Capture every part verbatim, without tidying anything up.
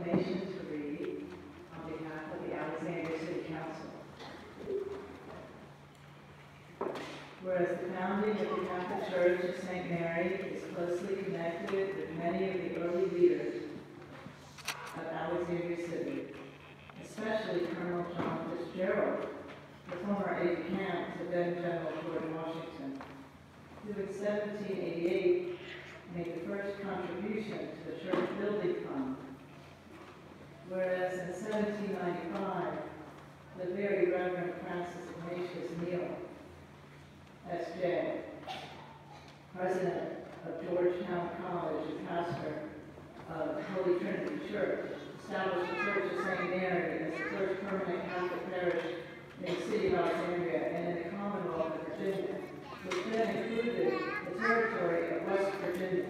proclamation to read on behalf of the Alexandria City Council. Whereas the founding of the Catholic Church of Saint Mary is closely connected with many of the early leaders of Alexandria City, especially Colonel John Fitzgerald, the former Aide-de-Camp to then General George Washington, who in seventeen eighty-eight made the first contribution to the church building fund, whereas in seventeen ninety-five, the very Reverend Ignatius Neale, S J, president of Georgetown College and pastor of Holy Trinity Church, established the Church of Saint Mary as the first permanent Catholic parish in the City of Alexandria and in the Commonwealth of Virginia, which then included the territory of West Virginia.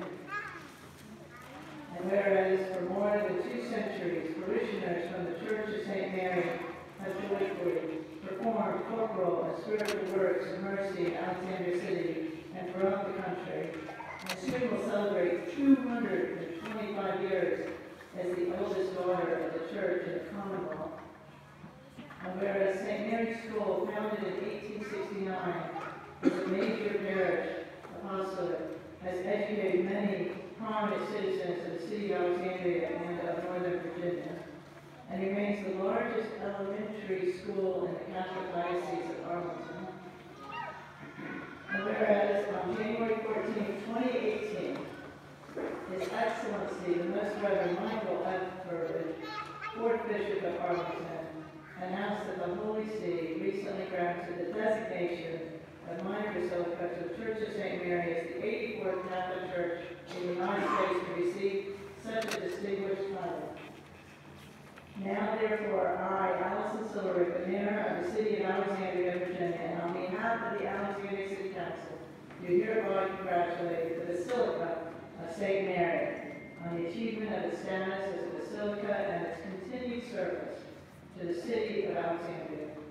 And whereas for more than two centuries, parishioners from the Church of Saint Mary have joyfully performed corporal and spiritual works of mercy in Alexandria City and throughout the country, and soon will celebrate two hundred twenty-five years as the eldest daughter of the Church in the Commonwealth. And whereas Saint Mary's School, founded in eighteen sixty-nine, is a major parish apostolate, has educated many prominent citizens of the City of Alexandria and of Northern Virginia, and remains the largest elementary school in the Catholic Diocese of Arlington. And whereas on January fourteenth, twenty eighteen, His Excellency, the Most Reverend Michael F. Burbage, fourth Bishop of Arlington, announced that the Holy See recently granted the designation of minor basilica to the Church of Saint Mary as the eighty-fourth Catholic Church in the United States to receive such a distinguished title. Now, therefore, I, Allison Silberberg, the Mayor of the City of Alexandria, Virginia, and on behalf of the Alexandria City Council, do hereby congratulate the Basilica of Saint Mary on the achievement of its status as a basilica and its continued service to the City of Alexandria.